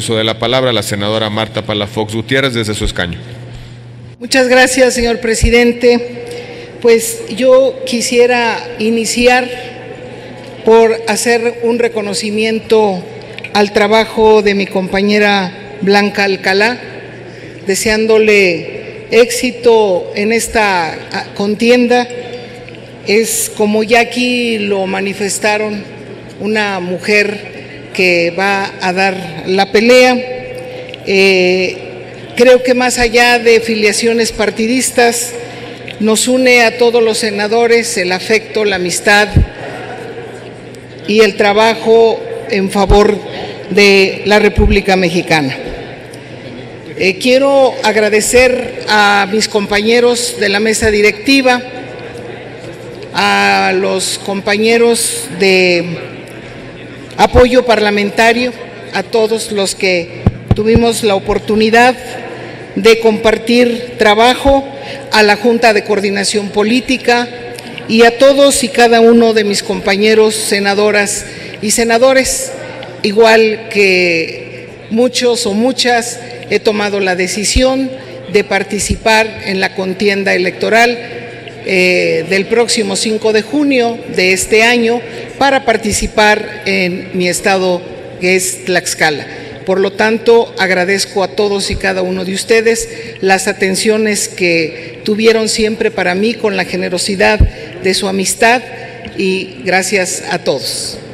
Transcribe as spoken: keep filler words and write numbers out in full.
Uso de la palabra la senadora Marta Palafox Gutiérrez desde su escaño. Muchas gracias, señor presidente. Pues yo quisiera iniciar por hacer un reconocimiento al trabajo de mi compañera Blanca Alcalá, deseándole éxito en esta contienda. Es, como ya aquí lo manifestaron, una mujer que va a dar la pelea. Eh, creo que más allá de filiaciones partidistas, nos une a todos los senadores el afecto, la amistad y el trabajo en favor de la República Mexicana. Eh, quiero agradecer a mis compañeros de la mesa directiva, a los compañeros de apoyo parlamentario, a todos los que tuvimos la oportunidad de compartir trabajo, a la Junta de Coordinación Política y a todos y cada uno de mis compañeros senadoras y senadores. Igual que muchos o muchas, he tomado la decisión de participar en la contienda electoral eh, del próximo cinco de junio de este año para participar en mi estado, que es Tlaxcala. Por lo tanto, agradezco a todos y cada uno de ustedes las atenciones que tuvieron siempre para mí, con la generosidad de su amistad, y gracias a todos.